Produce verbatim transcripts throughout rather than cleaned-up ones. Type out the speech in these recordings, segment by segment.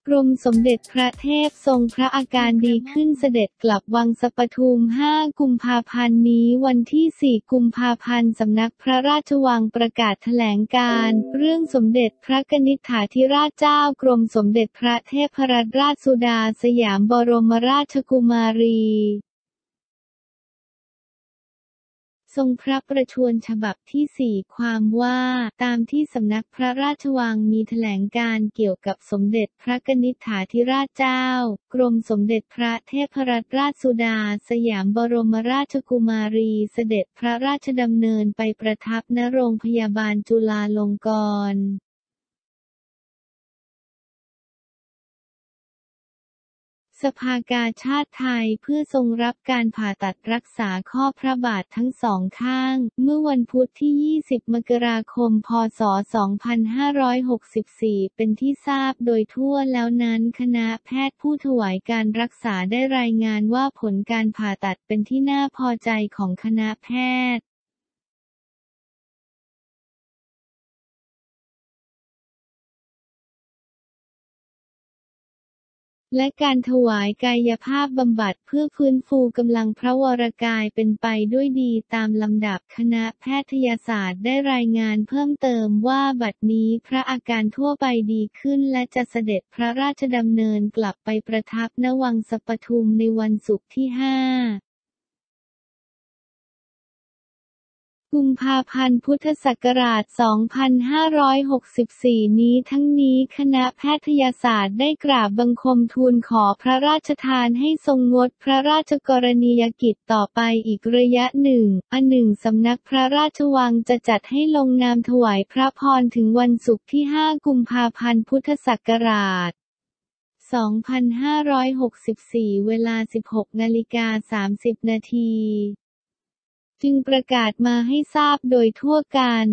กรมสมเด็จพระเทพทรงพระอาการดีขึ้นเสด็จกลับวังสะปทุม ห้า กุมภาพันธ์นี้วันที่ สี่ กุมภาพันธ์สำนักพระราชวังประกาศแถลงการณ์เรื่องสมเด็จพระกนิษฐาธิราชเจ้ากรมสมเด็จพระเทพรัตนราชสุดาสยามบรมราชกุมารีทรงพระประชวรฉบับที่ สี่ ความว่าตามที่สำนักพระราชวังมีแถลงการณ์เกี่ยวกับสมเด็จพระกนิษฐาธิราชเจ้ากรมสมเด็จพระเทพรัตนราชสุดาสยามบรมราชกุมารีเสด็จพระราชดำเนินไปประทับณโรงพยาบาลจุฬาลงกรณ์สภากาชาดไทยเพื่อทรงรับการผ่าตัดรักษาข้อพระบาททั้งสองข้างเมื่อวันพุธที่ ยี่สิบ มกราคม พ.ศ. สองพันห้าร้อยหกสิบสี่ เป็นที่ทราบโดยทั่วแล้วนั้นคณะแพทย์ผู้ถวายการรักษาได้รายงานว่าผลการผ่าตัดเป็นที่น่าพอใจของคณะแพทย์และการถวายกายภาพบำบัดเพื่อฟื้นฟูกำลังพระวรกายเป็นไปด้วยดีตามลำดับคณะแพทยศาสตร์ได้รายงานเพิ่มเติมว่าบัดนี้พระอาการทั่วไปดีขึ้นและจะเสด็จพระราชดำเนินกลับไปประทับณวังสะปทุมในวันศุกร์ที่ ห้ากุมภาพันธ์พุทธศักราช สองพันห้าร้อยหกสิบสี่ นี้ทั้งนี้คณะแพทยศาสตร์ได้กราบบังคมทูลขอพระราชทานให้ทรงงดพระราชกรณียกิจต่อไปอีกระยะหนึ่งอันหนึ่งสำนักพระราชวังจะจัดให้ลงนามถวายพระพรถึงวันศุกร์ที่ ห้า กุมภาพันธ์พุทธศักราช สองพันห้าร้อยหกสิบสี่ เวลา สิบหกนาฬิกาสามสิบนาทีจึงประกาศมาให้ทราบโดยทั่วกัน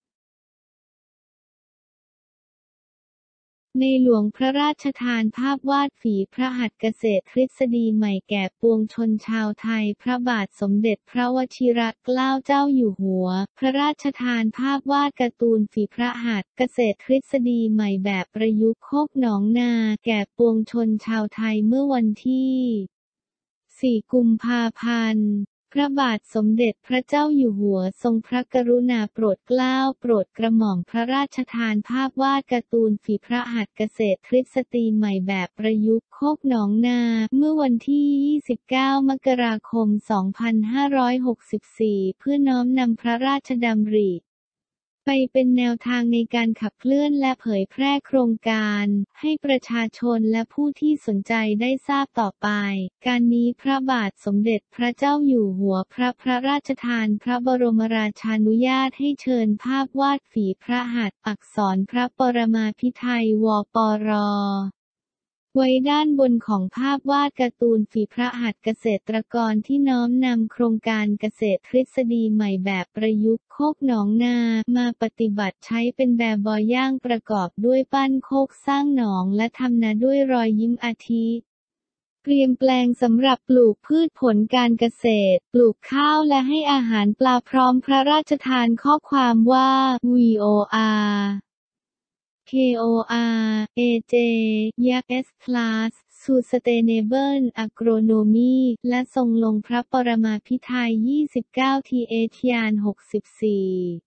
ในหลวงพระราชทานภาพวาดฝีพระหัตถ์เกษตรทฤษฎีใหม่แก่ปวงชนชาวไทยพระบาทสมเด็จพระวชิรเกล้าเจ้าอยู่หัวพระราชทานภาพวาดการ์ตูนฝีพระหัตถ์เกษตรทฤษฎีใหม่แบบประยุกต์โคกหนองนาแก่ปวงชนชาวไทยเมื่อวันที่ สี่ กุมภาพันธ์พระบาทสมเด็จพระเจ้าอยู่หัวทรงพระกรุณาโปรดเกล้าโปรดกระหม่อมพระราชทานภาพวาดการ์ตูนฝีพระหัตถ์เกษตรทฤษฎีใหม่แบบประยุกต์โคกหนองนาเมื่อวันที่ ยี่สิบเก้า มกราคม สองพันห้าร้อยหกสิบสี่ เพื่อน้อมนำพระราชดำริไปเป็นแนวทางในการขับเคลื่อนและเผยแพร่โครงการให้ประชาชนและผู้ที่สนใจได้ทราบต่อไปการนี้พระบาทสมเด็จพระเจ้าอยู่หัวพระพระราชทานพระบรมราชานุญาตให้เชิญภาพวาดฝีพระหัตถ์อักษรพระปรมาภิไธยวปรไว้ด้านบนของภาพวาดการ์ตูนฝีพระหัตถ์เกษตรกรที่น้อมนำโครงการเกษตรทฤษฎีใหม่แบบประยุกต์โคกหนองนามาปฏิบัติใช้เป็นแบบบอย่างประกอบด้วยปั้นโคกสร้างหนองและทำนาด้วยรอยยิ้มอาทิเตรียมแปลงสำหรับปลูกพืชผลการเกษตรปลูกข้าวและให้อาหารปลาพร้อมพระราชทานข้อความว่า วี โอ อาร์ เค โอ อาร์ เอ เจ ยักษ์ S Plus Sustainable Agronomy และทรงลงพระปรมาภิไธย ยี่สิบเก้า ที เอช ยาน หกสิบสี่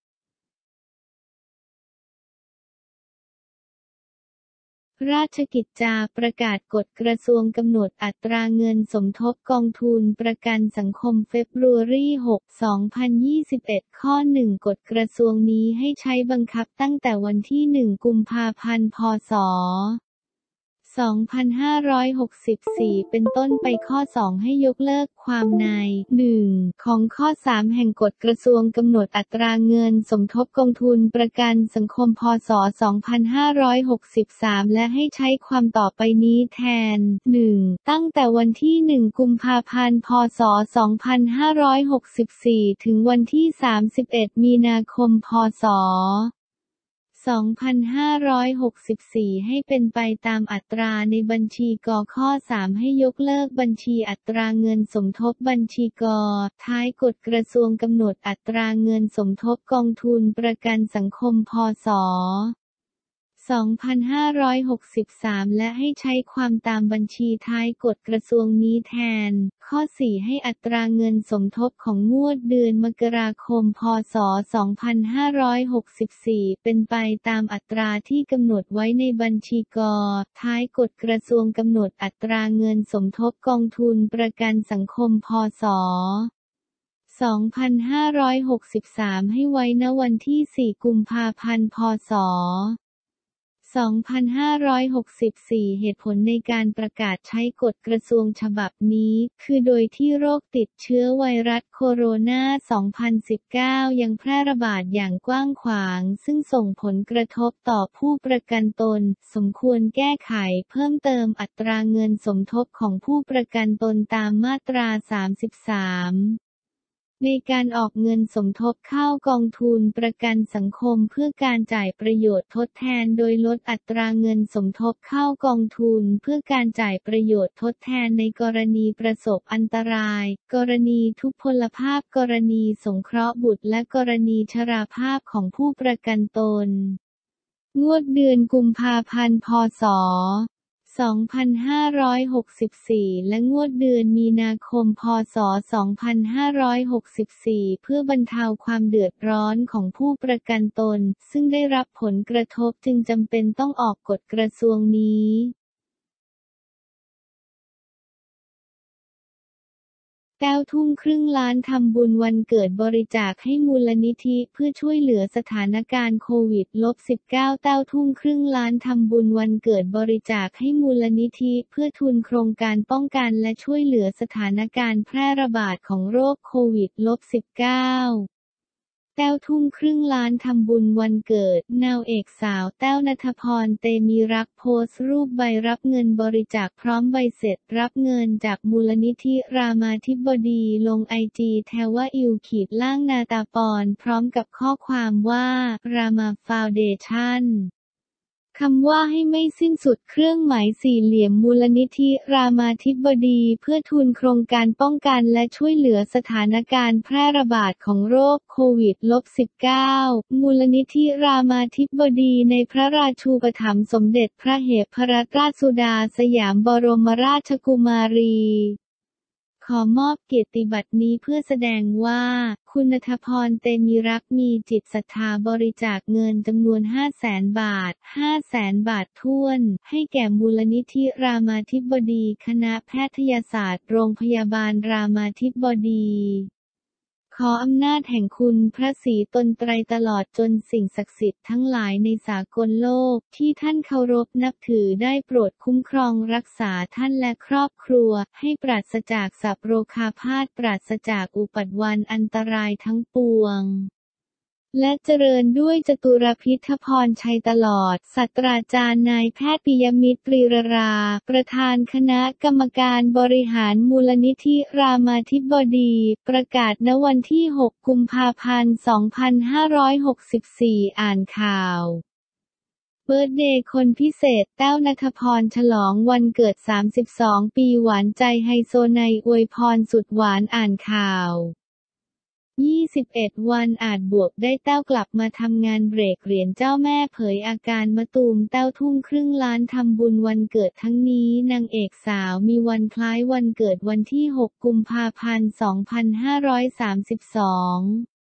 ราชกิจจาประกาศกฎกระทรวงกำหนดอัตราเงินสมทบกองทุนประกันสังคมเฟบรุรี หก สองพันยี่สิบเอ็ด ข้อ หนึ่ง กฎกระทรวงนี้ให้ใช้บังคับตั้งแต่วันที่ หนึ่ง กุมภาพันธ์ พ.ศ. สองพันห้าร้อยหกสิบสี่ เป็นต้นไปข้อ สอง ให้ยกเลิกความใน หนึ่ง ของข้อ สาม แห่งกฎกระทรวงกำหนดอัตราเงินสมทบกองทุนประกันสังคมพ.ศ. สองพันห้าร้อยหกสิบสาม และให้ใช้ความต่อไปนี้แทน หนึ่ง ตั้งแต่วันที่ หนึ่ง กุมภาพันธ์ พ.ศ. สองพันห้าร้อยหกสิบสี่ ถึงวันที่ สามสิบเอ็ด มีนาคม พ.ศ. สองพันห้าร้อยหกสิบสี่ ให้เป็นไปตามอัตราในบัญชีกข้อ สาม ให้ยกเลิกบัญชีอัตราเงินสมทบบัญชีกท้ายกฎกระทรวงกำหนดอัตราเงินสมทบกองทุนประกันสังคมพ.ศ. สองพันห้าร้อยหกสิบสาม และให้ใช้ความตามบัญชีท้ายกฎกระทรวงนี้แทน ข้อ สี่ ให้อัตราเงินสมทบของงวดเดือนมกราคม พ.ศ. สองพันห้าร้อยหกสิบสี่ เป็นไปตามอัตราที่กำหนดไว้ในบัญชีก.ท้ายกฎกระทรวงกำหนดอัตราเงินสมทบกองทุนประกันสังคม พ.ศ. สองพันห้าร้อยหกสิบสาม ให้ไว้ณวันที่ สี่ กุมภาพันธ์ พ.ศ. สองพันห้าร้อยหกสิบสี่ เหตุผลในการประกาศใช้กฎกระทรวงฉบับนี้ คือโดยที่โรคติดเชื้อไวรัสโคโรนา สองพันสิบเก้า ยังแพร่ระบาดอย่างกว้างขวางซึ่งส่งผลกระทบต่อผู้ประกันตน สมควรแก้ไขเพิ่มเติมอัตราเงินสมทบของผู้ประกันตนตามมาตรา สามสิบสามในการออกเงินสมทบเข้ากองทุนประกันสังคมเพื่อการจ่ายประโยชน์ทดแทนโดยลดอัตราเงินสมทบเข้ากองทุนเพื่อการจ่ายประโยชน์ทดแทนในกรณีประสบอันตรายกรณีทุพพลภาพกรณีสงเคราะห์บุตรและกรณีชราภาพของผู้ประกันตนงวดเดือนกุมภาพันธ์ พ.ศ. สองพันห้าร้อยหกสิบสี่ และงวดเดือนมีนาคม พ.ศ. สองพันห้าร้อยหกสิบสี่ เพื่อบรรเทาความเดือดร้อนของผู้ประกันตนซึ่งได้รับผลกระทบจึงจำเป็นต้องออกกฎกระทรวงนี้แต้วทุ่มครึ่งล้านทำบุญวันเกิดบริจาคให้มูลนิธิเพื่อช่วยเหลือสถานการณ์โควิด สิบเก้า แต้วทุ่มครึ่งล้านทำบุญวันเกิดบริจาคให้มูลนิธิเพื่อทุนโครงการป้องกันและช่วยเหลือสถานการณ์แพร่ระบาดของโรคโควิด สิบเก้าแต้วทุ่มครึ่งล้านทำบุญวันเกิดนางเอกสาวแต้วณัฐพรเตมีรักโพสต์รูปใบรับเงินบริจาคพร้อมใบเสร็จรับเงินจากมูลนิธิรามาธิบดีลงไอจีแทว่าอิวขีดล่างนาตาปอนพร้อมกับข้อความว่ารามาฟาวเดชั่นคำว่าให้ไม่สิ้นสุดเครื่องหมายสี่เหลี่ยมมูลนิธิรามาธิบดีเพื่อทุนโครงการป้องกันและช่วยเหลือสถานการณ์แพร่ระบาดของโรคโควิด สิบเก้า มูลนิธิรามาธิบดีในพระราชูปถัมภ์สมเด็จพระเหพรัตนราชสุดาสยามบรมราชกุมารีขอมอบเกียรติบัตรนี้เพื่อแสดงว่าคุณณัฐพรเตมีรักมีจิตศรัทธาบริจาคเงินจำนวน ห้าแสน บาท ห้าแสน บาทถ้วนให้แก่มูลนิธิรามาธิบดีคณะแพทยศาสตร์โรงพยาบาลรามาธิบดีขออำนาจแห่งคุณพระศรีตนไตรตลอดจนสิ่งศักดิ์สิทธิ์ทั้งหลายในสากลโลกที่ท่านเคารพนับถือได้โปรดคุ้มครองรักษาท่านและครอบครัวให้ปราศจากสัพโรคาพาธปราศจากอุปัฏวันอันตรายทั้งปวงและเจริญด้วยจตุรพิธพรชัยตลอดศาสตราจารย์นายแพทย์ปิยมิตร ตรีรรา ประธานคณะกรรมการบริหารมูลนิธิรามาธิบดีประกาศณวันที่ หก กุมภาพันธ์ สองพันห้าร้อยหกสิบสี่ อ่านข่าวเบิร์ธเดย์คนพิเศษแต้วณัฐพรฉลองวันเกิด สามสิบสอง ปีหวานใจไฮโซไนอวยพรสุดหวานอ่านข่าวยี่สิบเอ็ด วันอาจบวกได้แต้วกลับมาทำงานเบรกเหรียญเจ้าแม่เผยอาการมะตูมแต้วทุ่มครึ่งล้านทำบุญวันเกิดทั้งนี้นางเอกสาวมีวันคล้ายวันเกิดวันที่ หก กุมภาพันธ์ สองพันห้าร้อยสามสิบสอง